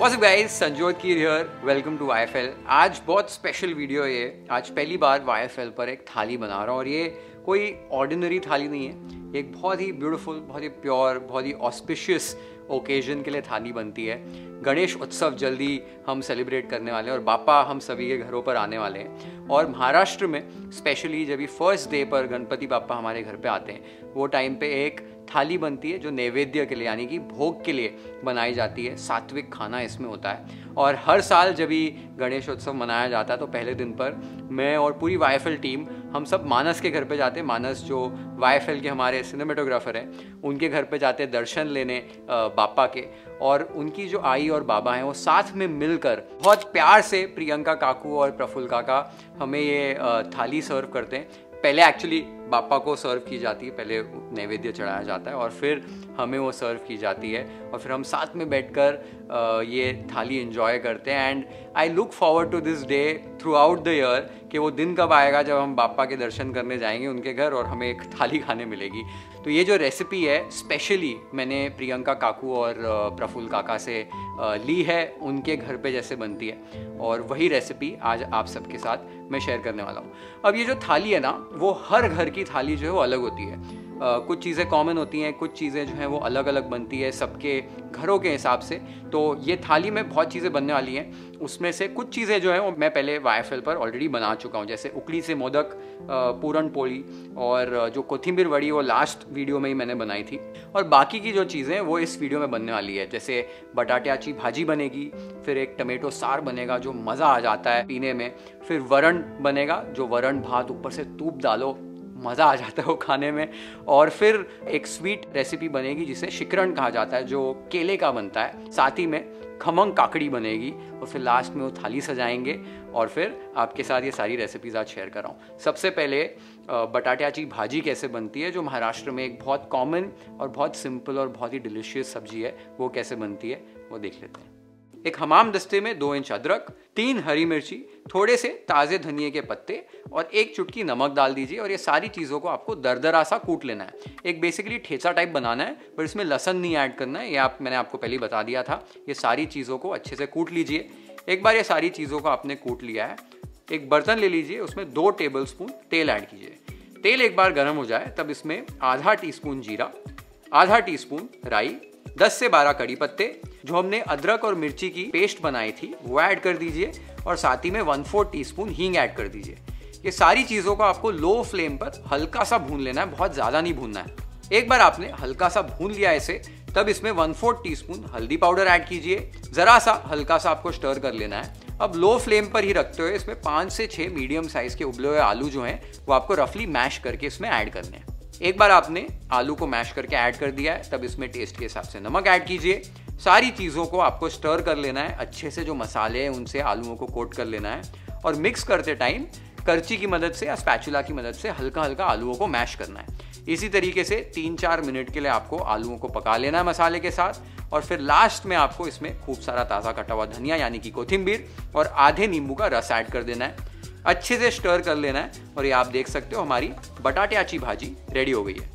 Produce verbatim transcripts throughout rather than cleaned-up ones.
What's up guys, Sanjot Keer here, welcome to Y F L. आज बहुत special video है ये। आज पहली बार वाई एफ एल पर एक थाली बना रहा हूँ और ये कोई ऑर्डिनरी थाली नहीं है। एक बहुत ही ब्यूटीफुल, बहुत ही प्योर, बहुत ही ऑस्पिशियस ओकेजन के लिए थाली बनती है। गणेश उत्सव जल्दी हम सेलिब्रेट करने वाले हैं और बापा हम सभी के घरों पर आने वाले हैं। और महाराष्ट्र में स्पेशली जब भी फर्स्ट डे पर गणपति बापा हमारे घर पे आते हैं, वो टाइम पे एक थाली बनती है जो नैवेद्य के लिए यानी कि भोग के लिए बनाई जाती है। सात्विक खाना इसमें होता है और हर साल जब भी गणेश उत्सव मनाया जाता है तो पहले दिन पर मैं और पूरी वाई एफ एल टीम हम सब मानस के घर पे जाते हैं। मानस जो वाई एफ एल के हमारे सिनेमेटोग्राफर हैं, उनके घर पे जाते हैं दर्शन लेने बापा के। और उनकी जो आई और बाबा हैं वो साथ में मिलकर बहुत प्यार से प्रियंका काकू और प्रफुल्ल काका हमें ये थाली सर्व करते हैं। पहले एक्चुअली बापा को सर्व की जाती है, पहले नैवेद्य चढ़ाया जाता है और फिर हमें वो सर्व की जाती है और फिर हम साथ में बैठकर ये थाली एंजॉय करते हैं। And I look forward to this day throughout the year कि वो दिन कब आएगा जब हम बापा के दर्शन करने जाएंगे उनके घर और हमें एक थाली खाने मिलेगी। तो ये जो रेसिपी है स्पेशली मैंने प्रियंका काकू और प्रफुल्ल काका से ली है, उनके घर पे जैसे बनती है और वही रेसिपी आज आप सबके साथ मैं शेयर करने वाला हूँ। अब ये जो थाली है ना, वो हर घर की थाली जो है वो अलग होती है। Uh, कुछ चीज़ें कॉमन होती हैं, कुछ चीज़ें जो हैं वो अलग अलग बनती है सबके घरों के हिसाब से। तो ये थाली में बहुत चीज़ें बनने वाली हैं। उसमें से कुछ चीज़ें जो हैं वो मैं पहले वाई एफ एल पर ऑलरेडी बना चुका हूँ, जैसे उकड़ी से मोदक, पूरन पोली और जो कोथिंबीर वड़ी वो लास्ट वीडियो में ही मैंने बनाई थी। और बाकी की जो चीज़ें वो इस वीडियो में बनने वाली है, जैसे बटाट्याची भाजी बनेगी, फिर एक टमेटो सार बनेगा जो मज़ा आ जाता है पीने में, फिर वरण बनेगा जो वरण भात ऊपर से तूप डालो, मज़ा आ जाता है वो खाने में। और फिर एक स्वीट रेसिपी बनेगी जिसे शिकरण कहा जाता है, जो केले का बनता है। साथ ही में खमंग काकड़ी बनेगी और फिर लास्ट में वो थाली सजाएंगे और फिर आपके साथ ये सारी रेसिपीज आज शेयर कर रहा हूँ। सबसे पहले बटाट्याची भाजी कैसे बनती है, जो महाराष्ट्र में एक बहुत कॉमन और बहुत सिंपल और बहुत ही डिलीशियस सब्जी है, वो कैसे बनती है वो देख लेते हैं। एक हमाम दस्ते में दो इंच अदरक, तीन हरी मिर्ची, थोड़े से ताज़े धनिए के पत्ते और एक चुटकी नमक डाल दीजिए और ये सारी चीज़ों को आपको दरदरा सा कूट लेना है। एक बेसिकली ठेचा टाइप बनाना है, पर इसमें लहसुन नहीं ऐड करना है, ये आप मैंने आपको पहले बता दिया था। ये सारी चीज़ों को अच्छे से कूट लीजिए। एक बार ये सारी चीज़ों को आपने कूट लिया है, एक बर्तन ले लीजिए, उसमें दो टेबल स्पून तेल ऐड कीजिए। तेल एक बार गर्म हो जाए तब इसमें आधा टी स्पून जीरा, आधा टी स्पून राई, दस से बारह कड़ी पत्ते, जो हमने अदरक और मिर्ची की पेस्ट बनाई थी वो ऐड कर दीजिए और साथ ही में वन फोर्थ टी स्पून हींग ऐड कर दीजिए। ये सारी चीज़ों को आपको लो फ्लेम पर हल्का सा भून लेना है, बहुत ज़्यादा नहीं भूनना है। एक बार आपने हल्का सा भून लिया इसे, तब इसमें वन फोर्थ टी स्पून हल्दी पाउडर ऐड कीजिए। ज़रा सा हल्का सा आपको स्टर कर लेना है। अब लो फ्लेम पर ही रखते हुए इसमें पाँच से छः मीडियम साइज़ के उबले हुए आलू जो हैं वो आपको रफली मैश करके इसमें ऐड करने हैं। एक बार आपने आलू को मैश करके ऐड कर दिया है, तब इसमें टेस्ट के हिसाब से नमक ऐड कीजिए। सारी चीज़ों को आपको स्टर कर लेना है अच्छे से, जो मसाले हैं उनसे आलूओं को कोट कर लेना है और मिक्स करते टाइम करची की मदद से या स्पैचुला की मदद से हल्का हल्का आलूओं को मैश करना है। इसी तरीके से तीन चार मिनट के लिए आपको आलूओं को पका लेना है मसाले के साथ और फिर लास्ट में आपको इसमें खूब सारा ताज़ा कटा हुआ धनिया यानी कि कोथिंबीर और आधे नींबू का रस ऐड कर देना है। अच्छे से स्टर कर लेना है और ये आप देख सकते हो हमारी बटाट्याची भाजी रेडी हो गई है।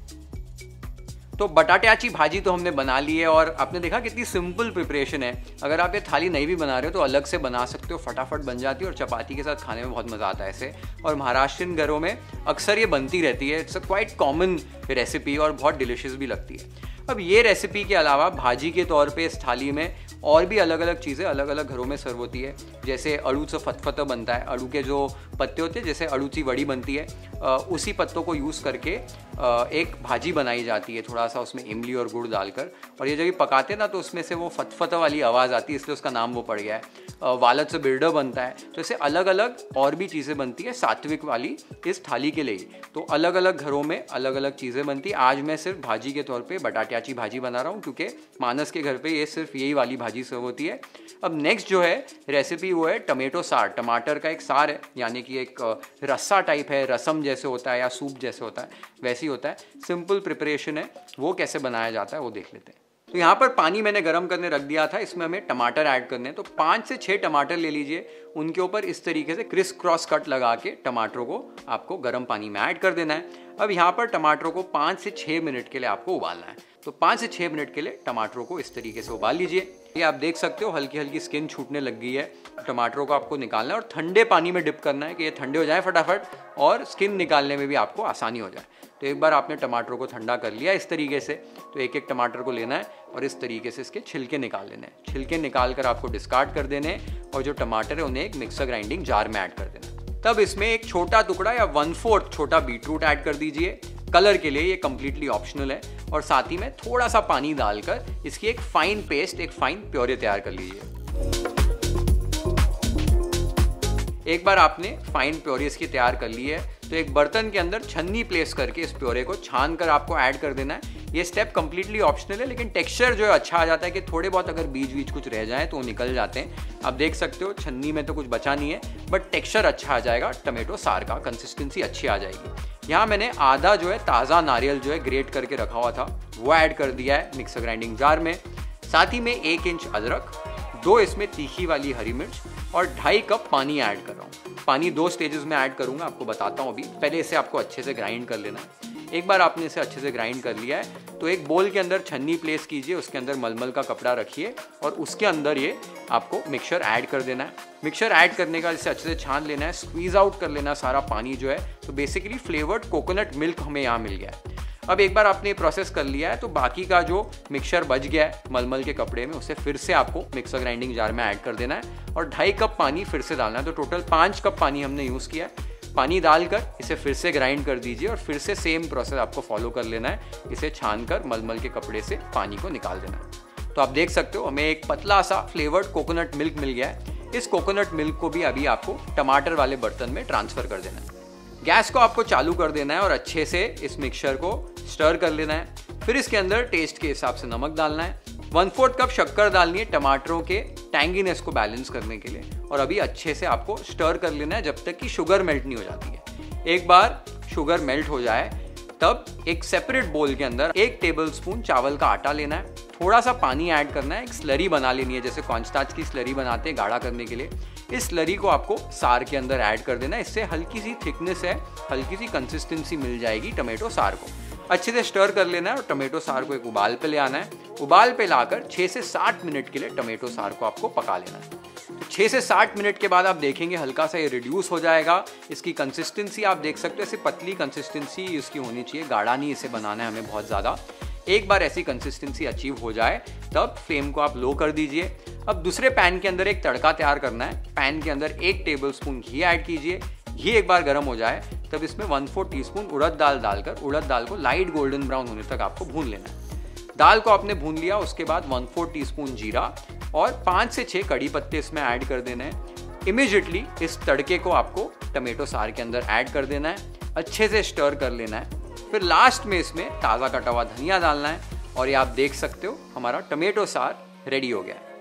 तो बटाट्याची भाजी तो हमने बना ली है और आपने देखा कितनी सिंपल प्रिपरेशन है। अगर आप ये थाली नहीं भी बना रहे हो तो अलग से बना सकते हो, फटाफट बन जाती है और चपाती के साथ खाने में बहुत मज़ा आता है इसे। और महाराष्ट्रियन घरों में अक्सर ये बनती रहती है, it's a quite common recipe और बहुत डिलिशियस भी लगती है। अब ये रेसिपी के अलावा भाजी के तौर पे इस थाली में और भी अलग अलग चीज़ें अलग अलग घरों में सर्व होती है। जैसे अड़ू से फतफता बनता है, अड़ू के जो पत्ते होते हैं, जैसे अड़ू सी वड़ी बनती है, आ, उसी पत्तों को यूज़ करके आ, एक भाजी बनाई जाती है, थोड़ा सा उसमें इमली और गुड़ डालकर। और ये जब पकाते हैं ना तो उसमें से वो फतफता वाली आवाज़ आती है, इसलिए उसका नाम वो पड़ गया है। वालत से बिरडा बनता है। तो ऐसे अलग अलग और भी चीज़ें बनती है सात्विक वाली इस थाली के लिए। तो अलग अलग घरों में अलग अलग चीज़ें बनती है। आज मैं सिर्फ भाजी के तौर पे बटाट्याची भाजी बना रहा हूँ क्योंकि मानस के घर पे ये सिर्फ यही वाली भाजी सर्व होती है। अब नेक्स्ट जो है रेसिपी वो है टमेटो सार। टमाटर का एक सार है, यानी कि एक रस्सा टाइप है, रसम जैसे होता है या सूप जैसे होता है वैसे ही होता है। सिंपल प्रिपरेशन है, वो कैसे बनाया जाता है वो देख लेते हैं। तो यहाँ पर पानी मैंने गर्म करने रख दिया था, इसमें हमें टमाटर ऐड करने हैं। तो पाँच से छः टमाटर ले लीजिए, उनके ऊपर इस तरीके से क्रिस क्रॉस कट लगा के टमाटरों को आपको गर्म पानी में ऐड कर देना है। अब यहाँ पर टमाटरों को पाँच से छः मिनट के लिए आपको उबालना है। तो पाँच से छः मिनट के लिए टमाटरों को इस तरीके से उबाल लीजिए। ये आप देख सकते हो हल्की हल्की स्किन छूटने लग गई है। टमाटरों को आपको निकालना है और ठंडे पानी में डिप करना है कि ये ठंडे हो जाए फटाफट और स्किन निकालने में भी आपको आसानी हो जाए। तो एक बार आपने टमाटरों को ठंडा कर लिया इस तरीके से, तो एक एक टमाटर को लेना है और इस तरीके से इसके छिलके निकाल लेने हैं। छिलके निकाल कर आपको डिस्कार्ड कर देने हैं और जो टमाटर है उन्हें एक मिक्सर ग्राइंडिंग जार में ऐड कर देना। तब इसमें एक छोटा टुकड़ा या वन फोर्थ छोटा बीटरूट ऐड कर दीजिए। कलर के लिए ये कम्प्लीटली ऑप्शनल है। और साथ ही में थोड़ा सा पानी डालकर इसकी एक फाइन पेस्ट, एक फाइन प्योरे तैयार कर लीजिए। एक बार आपने फाइन प्योरे इसकी तैयार कर ली है तो एक बर्तन के अंदर छन्नी प्लेस करके इस प्योरे को छान कर आपको ऐड कर देना है। ये स्टेप कम्प्लीटली ऑप्शनल है, लेकिन टेक्सचर जो है अच्छा आ जाता है कि थोड़े बहुत अगर बीज बीज कुछ रह जाए तो वो निकल जाते हैं। आप देख सकते हो छन्नी में तो कुछ बचा नहीं है, बट टेक्सचर अच्छा आ जाएगा, टमेटो सार का कंसिस्टेंसी अच्छी आ जाएगी। यहाँ मैंने आधा जो है ताज़ा नारियल जो है ग्रेट करके रखा हुआ था वो ऐड कर दिया है मिक्सर ग्राइंडिंग जार में। साथ ही में एक इंच अदरक, दो इसमें तीखी वाली हरी मिर्च और ढाई कप पानी ऐड कर रहा हूँ। पानी दो स्टेजेस में ऐड करूँगा, आपको बताता हूँ अभी। पहले इसे आपको अच्छे से ग्राइंड कर लेना है। एक बार आपने इसे अच्छे से ग्राइंड कर लिया है तो एक बोल के अंदर छन्नी प्लेस कीजिए, उसके अंदर मलमल का कपड़ा रखिए और उसके अंदर ये आपको मिक्सचर ऐड कर देना है। मिक्सचर ऐड करने का इसे अच्छे से छान लेना है, स्क्वीज आउट कर लेना सारा पानी जो है। तो बेसिकली फ्लेवर्ड कोकोनट मिल्क हमें यहाँ मिल गया है। अब एक बार आपने प्रोसेस कर लिया है तो बाकी का जो मिक्सचर बच गया है मलमल के कपड़े में, उसे फिर से आपको मिक्सर ग्राइंडिंग जार में ऐड कर देना है और ढाई कप पानी फिर से डालना है। तो टोटल पाँच कप पानी हमने यूज़ किया है। पानी डालकर इसे फिर से ग्राइंड कर दीजिए और फिर से सेम प्रोसेस आपको फॉलो कर लेना है। इसे छानकर मलमल के कपड़े से पानी को निकाल देना है। तो आप देख सकते हो हमें एक पतला सा फ्लेवर्ड कोकोनट मिल्क मिल गया है। इस कोकोनट मिल्क को भी अभी आपको टमाटर वाले बर्तन में ट्रांसफ़र कर देना है। गैस को आपको चालू कर देना है और अच्छे से इस मिक्सचर को स्टर कर लेना है। फिर इसके अंदर टेस्ट के हिसाब से नमक डालना है। वन फोर्थ कप शक्कर डालनी है टमाटरों के टैंगीनेस को बैलेंस करने के लिए। और अभी अच्छे से आपको स्टर कर लेना है जब तक कि शुगर मेल्ट नहीं हो जाती है। एक बार शुगर मेल्ट हो जाए तब एक सेपरेट बोल के अंदर एक टेबल स्पून चावल का आटा लेना है, थोड़ा सा पानी ऐड करना है, एक स्लरी बना लेनी है जैसे कॉर्नस्टार्च की स्लरी बनाते हैं गाढ़ा करने के लिए। इस स्लरी को आपको सार के अंदर ऐड कर देना है। इससे हल्की सी थिकनेस है, हल्की सी कंसिस्टेंसी मिल जाएगी टमेटो सार को। अच्छे से स्टर कर लेना है और टमेटो सार को एक उबाल पे ले आना है। उबाल पे लाकर छः से सात मिनट के लिए टमेटो सार को आपको पका लेना है। छः से साठ मिनट के बाद आप देखेंगे हल्का सा ये रिड्यूस हो जाएगा। इसकी कंसिस्टेंसी आप देख सकते हो, ऐसे पतली कंसिस्टेंसी इसकी होनी चाहिए, गाढ़ा नहीं इसे बनाना है हमें बहुत ज़्यादा। एक बार ऐसी कंसिस्टेंसी अचीव हो जाए तब फ्लेम को आप लो कर दीजिए। अब दूसरे पैन के अंदर एक तड़का तैयार करना है। पैन के अंदर एक टेबल स्पून घी ऐड कीजिए। घी एक बार गर्म हो जाए तब इसमें वन फोर टी स्पून उड़द दाल डालकर उड़द दाल को लाइट गोल्डन ब्राउन होने तक आपको भून लेना है। दाल को आपने भून लिया, उसके बाद वन फोर टी स्पून जीरा और पाँच से छः कड़ी पत्ते इसमें ऐड कर देने हैं। इमीडिएटली इस तड़के को आपको टमेटो सार के अंदर ऐड कर देना है, अच्छे से स्टर कर लेना है। फिर लास्ट में इसमें ताज़ा कटा हुआ धनिया डालना है और ये आप देख सकते हो हमारा टमेटो सार रेडी हो गया है।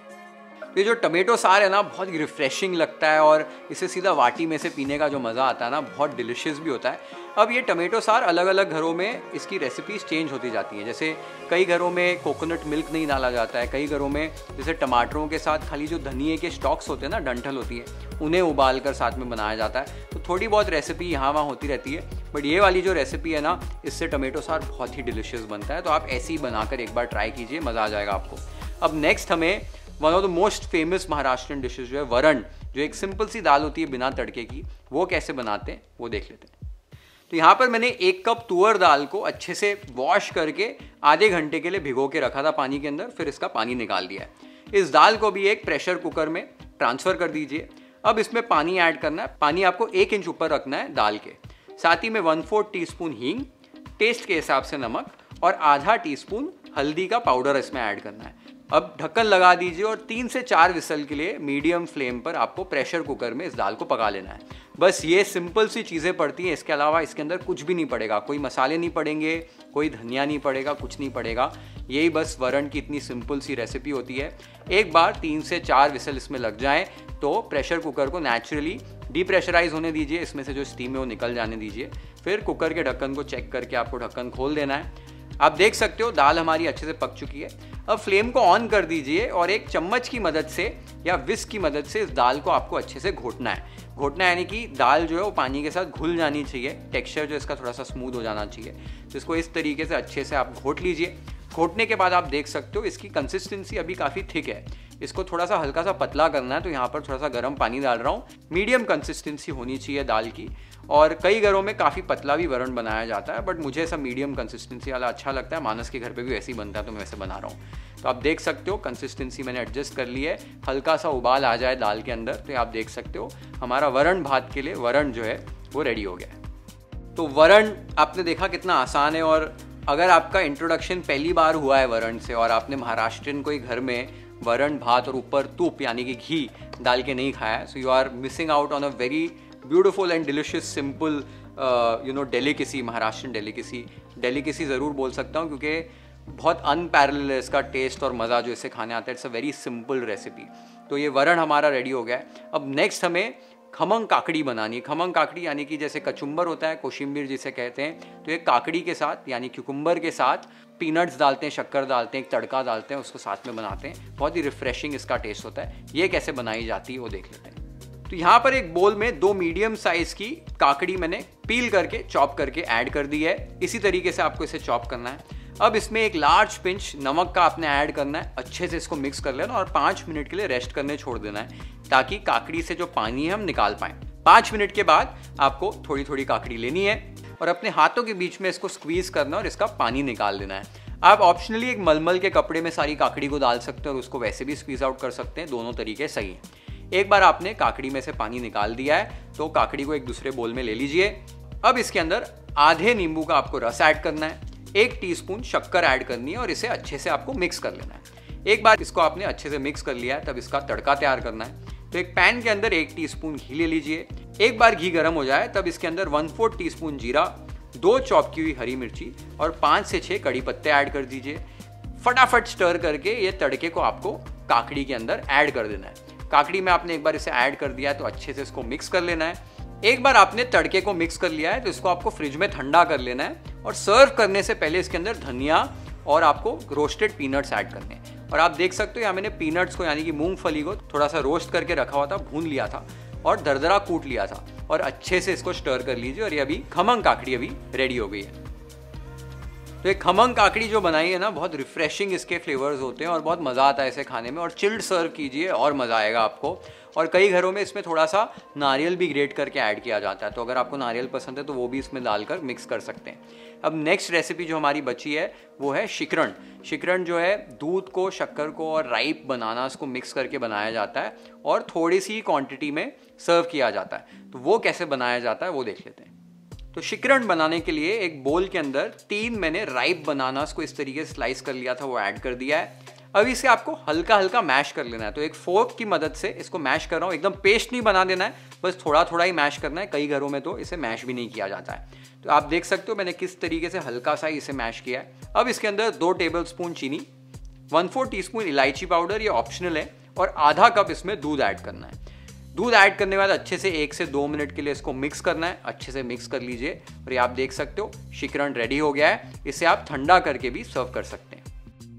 ये जो टमेटो सार है ना बहुत रिफ्रेशिंग लगता है और इसे सीधा वाटी में से पीने का जो मज़ा आता है ना बहुत डिलिशियस भी होता है। अब ये टमेटो सार अलग अलग घरों में इसकी रेसिपीज़ चेंज होती जाती हैं। जैसे कई घरों में कोकोनट मिल्क नहीं डाला जाता है, कई घरों में जैसे टमाटरों के साथ खाली जो धनिए के स्टॉक्स होते हैं ना, डंठल होती है, उन्हें उबाल कर साथ में बनाया जाता है। तो थोड़ी बहुत रेसिपी यहाँ वहाँ होती रहती है, बट ये वाली जो रेसिपी है ना इससे टमेटो सार बहुत ही डिलिशियस बनता है। तो आप ऐसे ही बनाकर एक बार ट्राई कीजिए, मज़ा आ जाएगा आपको। अब नेक्स्ट हमें one of the most famous Maharashtrian dishes जो है वरण, जो एक सिंपल सी दाल होती है बिना तड़के की, वो कैसे बनाते हैं वो देख लेते हैं। तो यहाँ पर मैंने एक कप तुअर दाल को अच्छे से वॉश करके आधे घंटे के लिए भिगो के रखा था पानी के अंदर, फिर इसका पानी निकाल दिया है। इस दाल को भी एक प्रेशर कुकर में ट्रांसफ़र कर दीजिए। अब इसमें पानी ऐड करना है। पानी आपको एक इंच ऊपर रखना है दाल के। साथ ही में वन फोर्थ टी स्पून हींग, टेस्ट के हिसाब से नमक और आधा टी स्पून हल्दी का पाउडर इसमें ऐड करना है। अब ढक्कन लगा दीजिए और तीन से चार विसल के लिए मीडियम फ्लेम पर आपको प्रेशर कुकर में इस दाल को पका लेना है। बस ये सिंपल सी चीज़ें पड़ती हैं, इसके अलावा इसके अंदर कुछ भी नहीं पड़ेगा, कोई मसाले नहीं पड़ेंगे, कोई धनिया नहीं पड़ेगा, कुछ नहीं पड़ेगा। यही बस वरण की इतनी सिंपल सी रेसिपी होती है। एक बार तीन से चार विसल इसमें लग जाएं तो प्रेशर कुकर को नेचुरली डीप्रेशराइज होने दीजिए, इसमें से जो स्टीम है वो निकल जाने दीजिए। फिर कुकर के ढक्कन को चेक करके आपको ढक्कन खोल देना है। आप देख सकते हो दाल हमारी अच्छे से पक चुकी है। अब फ्लेम को ऑन कर दीजिए और एक चम्मच की मदद से या विस्क की मदद से इस दाल को आपको अच्छे से घोटना है। घोटना यानी कि दाल जो है वो पानी के साथ घुल जानी चाहिए, टेक्सचर जो इसका थोड़ा सा स्मूथ हो जाना चाहिए। तो इसको इस तरीके से अच्छे से आप घोट लीजिए। घोटने के बाद आप देख सकते हो इसकी कंसिस्टेंसी अभी काफ़ी थिक है, इसको थोड़ा सा हल्का सा पतला करना है। तो यहाँ पर थोड़ा सा गर्म पानी डाल रहा हूँ। मीडियम कंसिस्टेंसी होनी चाहिए दाल की, और कई घरों में काफ़ी पतला भी वरण बनाया जाता है, बट मुझे ऐसा मीडियम कंसिस्टेंसी वाला अच्छा लगता है। मानस के घर पे भी वैसे ही बनता है, तो मैं वैसे बना रहा हूँ। तो आप देख सकते हो कंसिस्टेंसी मैंने एडजस्ट कर ली है। हल्का सा उबाल आ जाए दाल के अंदर तो आप देख सकते हो हमारा वरण भात के लिए वरण जो है वो रेडी हो गया है। तो वरण आपने देखा कितना आसान है, और अगर आपका इंट्रोडक्शन पहली बार हुआ है वरण से और आपने महाराष्ट्रियन कोई घर में वरण भात और ऊपर तूप यानी कि घी डाल के नहीं खाया, so you are missing out on a very beautiful and delicious simple you know delicacy, Maharashtrian delicacy. Delicacy ज़रूर बोल सकता हूँ क्योंकि बहुत अनपैरेलल है इसका टेस्ट और मज़ा जो इसे खाने आता है। It's a very simple recipe. तो ये वरण हमारा रेडी हो गया है। अब नेक्स्ट हमें खमंग काकड़ी बनानी है। खमंग काकड़ी यानी कि जैसे कचुम्बर होता है, कोशिम्बीर जिसे कहते हैं, तो ये काकड़ी के साथ यानी क्यूकुम्बर के साथ पीनट्स डालते हैं, शक्कर डालते हैं, एक तड़का डालते हैं, उसको साथ में बनाते हैं। बहुत ही रिफ्रेशिंग इसका टेस्ट होता है। ये कैसे बनाई जाती है वो देख लेते हैं। तो यहाँ पर एक बोल में दो मीडियम साइज की काकड़ी मैंने पील करके चॉप करके ऐड कर दी है। इसी तरीके से आपको इसे चॉप करना है। अब इसमें एक लार्ज पिंच नमक का आपने ऐड करना है। अच्छे से इसको मिक्स कर लेना और पाँच मिनट के लिए रेस्ट करने छोड़ देना है, ताकि काकड़ी से जो पानी है हम निकाल पाएं। पाँच मिनट के बाद आपको थोड़ी थोड़ी काकड़ी लेनी है और अपने हाथों के बीच में इसको स्क्वीज करना और इसका पानी निकाल देना है। आप ऑप्शनली एक मलमल के कपड़े में सारी काकड़ी को डाल सकते हैं और उसको वैसे भी स्क्वीज आउट कर सकते हैं। दोनों तरीके सही हैं। एक बार आपने काकड़ी में से पानी निकाल दिया है तो काकड़ी को एक दूसरे बोल में ले लीजिए। अब इसके अंदर आधे नींबू का आपको रस ऐड करना है, एक टीस्पून शक्कर ऐड करनी है और इसे अच्छे से आपको मिक्स कर लेना है। एक बार इसको आपने अच्छे से मिक्स कर लिया है तब इसका तड़का तैयार करना है। तो एक पैन के अंदर एक टीस्पून घी ले लीजिए। एक बार घी गर्म हो जाए तब इसके अंदर वन फोर्थ टीस्पून जीरा, दो चॉप की हुई हरी मिर्ची और पाँच से छः कड़ी पत्ते ऐड कर दीजिए। फटाफट स्टर करके ये तड़के को आपको काकड़ी के अंदर ऐड कर देना है। काकड़ी में आपने एक बार इसे ऐड कर दिया है तो अच्छे से इसको मिक्स कर लेना है। एक बार आपने तड़के को मिक्स कर लिया है तो इसको आपको फ्रिज में ठंडा कर लेना है और सर्व करने से पहले इसके अंदर धनिया और आपको रोस्टेड पीनट्स ऐड करने हैं। और आप देख सकते हो यहाँ मैंने पीनट्स को यानी कि मूंगफली को थोड़ा सा रोस्ट करके रखा हुआ था, भून लिया था और दरदरा कूट लिया था और अच्छे से इसको स्टर कर लीजिए। और ये अभी खमंग काकड़ी अभी रेडी हो गई है। तो ये खमंग काकड़ी जो बनाई है ना, बहुत रिफ्रेशिंग इसके फ्लेवर्स होते हैं और बहुत मज़ा आता है इसे खाने में। और चिल्ड सर्व कीजिए और मज़ा आएगा आपको। और कई घरों में इसमें थोड़ा सा नारियल भी ग्रेट करके ऐड किया जाता है, तो अगर आपको नारियल पसंद है तो वो भी इसमें डालकर मिक्स कर सकते हैं। अब नेक्स्ट रेसिपी जो हमारी बची है वो है शिकरण। शिकरण जो है दूध को, शक्कर को और राइप बनाना उसको मिक्स करके बनाया जाता है और थोड़ी सी क्वांटिटी में सर्व किया जाता है। तो वो कैसे बनाया जाता है वो देख लेते हैं। तो शिकरण बनाने के लिए एक बोल के अंदर तीन मैंने राइप बनानास को इस तरीके से स्लाइस कर लिया था, वो ऐड कर दिया है। अब इसे आपको हल्का हल्का मैश कर लेना है। तो एक फोर्क की मदद से इसको मैश कर रहा हूँ। एकदम पेस्ट नहीं बना देना है, बस थोड़ा थोड़ा ही मैश करना है। कई घरों में तो इसे मैश भी नहीं किया जाता है। तो आप देख सकते हो मैंने किस तरीके से हल्का सा इसे मैश किया है। अब इसके अंदर दो टेबल स्पून चीनी, वन फोर टी स्पून इलायची पाउडर, ये ऑप्शनल है, और आधा कप इसमें दूध ऐड करना है। दूध ऐड करने के बाद अच्छे से एक से दो मिनट के लिए इसको मिक्स करना है। अच्छे से मिक्स कर लीजिए और ये आप देख सकते हो शिकरण रेडी हो गया है। इसे आप ठंडा करके भी सर्व कर सकते हैं।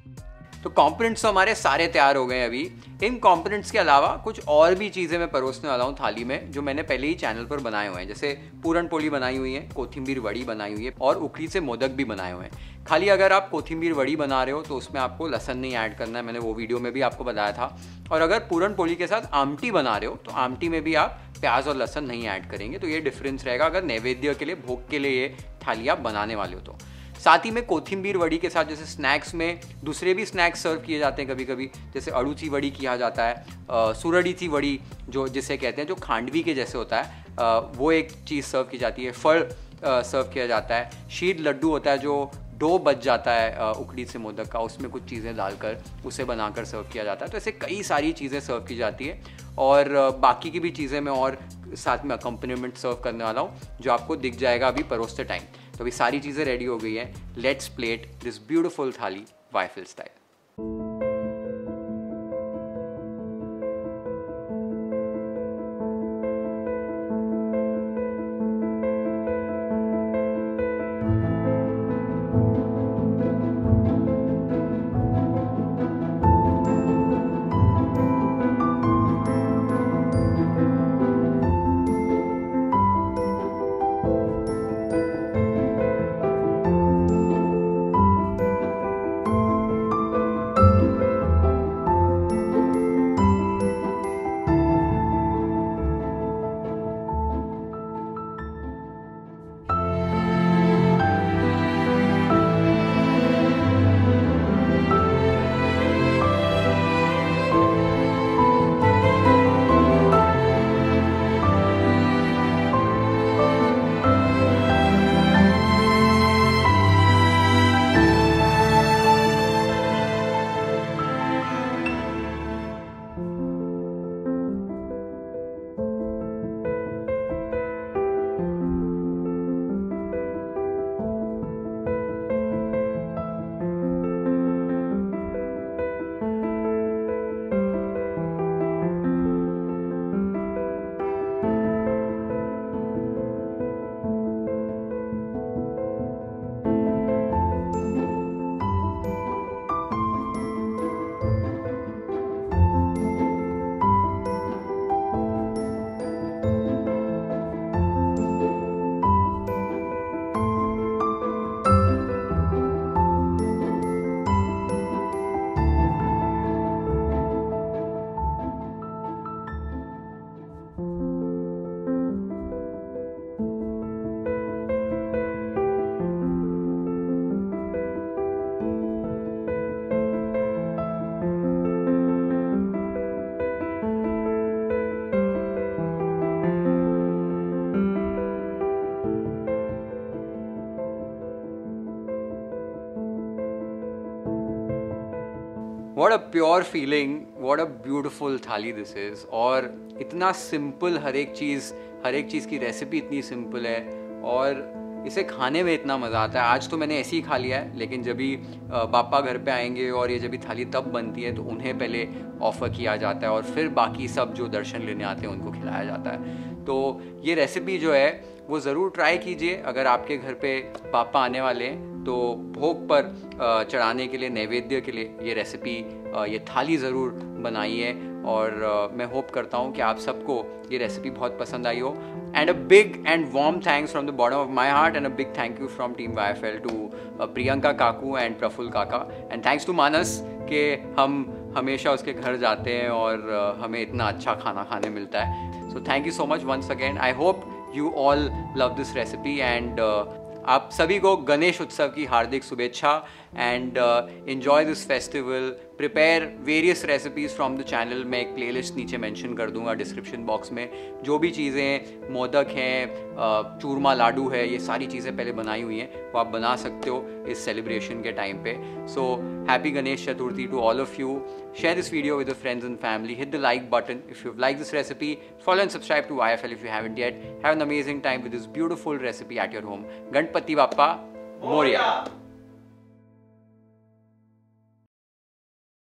तो कॉम्पोनेंट्स तो हमारे सारे तैयार हो गए हैं अभी। इन कॉम्पोनेंट्स के अलावा कुछ और भी चीज़ें मैं परोसने वाला हूँ थाली में, जो मैंने पहले ही चैनल पर बनाए हुए हैं। जैसे पूरन पोली बनाई हुई है, कोथिंबीर वड़ी बनाई हुई है और उखड़ी से मोदक भी बनाए हुए हैं। खाली अगर आप कोथिंबीर वड़ी बना रहे हो तो उसमें आपको लहसुन नहीं ऐड करना है, मैंने वो वीडियो में भी आपको बताया था। और अगर पूरन पोली के साथ आमटी बना रहे हो तो आमटी में भी आप प्याज और लहसुन नहीं ऐड करेंगे। तो ये डिफरेंस रहेगा अगर नैवेद्य के लिए, भोग के लिए ये थाली आप बनाने वाले हो तो। साथ ही में कोथिंबीर वड़ी के साथ जैसे स्नैक्स में दूसरे भी स्नैक्स सर्व किए जाते हैं कभी कभी, जैसे अड़ूची वड़ी किया जाता है, सुरड़ीची वड़ी जो जिसे कहते हैं, जो खांडवी के जैसे होता है, आ, वो एक चीज़ सर्व की जाती है। फल सर्व किया जाता है। शीर लड्डू होता है जो डो बच जाता है उखड़ी से मोदक का, उसमें कुछ चीज़ें डालकर उसे बनाकर सर्व किया जाता है। तो ऐसे कई सारी चीज़ें सर्व की जाती है और बाकी की भी चीज़ें मैं और साथ में अकम्पनीमेंट सर्व करने वाला हूँ, जो आपको दिख जाएगा अभी परोसते टाइम। तो अभी सारी चीज़ें रेडी हो गई हैं। Let's plate this beautiful thali Y F L style. What a pure feeling, what a beautiful thali this is. और इतना सिंपल, हर एक चीज़ हर एक चीज़ की रेसिपी इतनी सिंपल है और इसे खाने में इतना मज़ा आता है। आज तो मैंने ऐसे ही खा लिया है, लेकिन जब भी पापा घर पे आएंगे और ये जब भी थाली तब बनती है तो उन्हें पहले ऑफ़र किया जाता है और फिर बाकी सब जो दर्शन लेने आते हैं उनको खिलाया जाता है। तो ये रेसिपी जो है वो ज़रूर ट्राई कीजिए। अगर आपके घर पे पापा आने वाले हैं तो भोग पर चढ़ाने के लिए, नैवेद्य के लिए ये रेसिपी, ये थाली ज़रूर बनाइए। और मैं होप करता हूँ कि आप सबको ये रेसिपी बहुत पसंद आई हो। And a big and warm thanks from the bottom of my heart and a big thank you from team Y F L to Priyanka Kaku and Prafull Kaka, and thanks to मानस कि हम हमेशा उसके घर जाते हैं और हमें इतना अच्छा खाना खाने मिलता है। So thank you so much once again. I hope you all love this recipe and आप सभी को गणेश उत्सव की हार्दिक शुभेच्छा and enjoy this festival. Prepare various recipes from the channel. मैं एक प्लेलिस्ट नीचे मेंशन कर दूंगा डिस्क्रिप्शन बॉक्स में। जो भी चीज़ें, मोदक हैं, चूरमा लाडू है, ये सारी चीज़ें पहले बनाई हुई हैं, वो आप बना सकते हो इस सेलिब्रेशन के टाइम पे। So happy Ganesh Chaturthi to all of you. Share this video with your friends and family. Hit the like button if you've liked this recipe. Follow and subscribe to Y F L if you haven't yet. Have an amazing time with this beautiful recipe at your home. Ganpati Bappa Moria.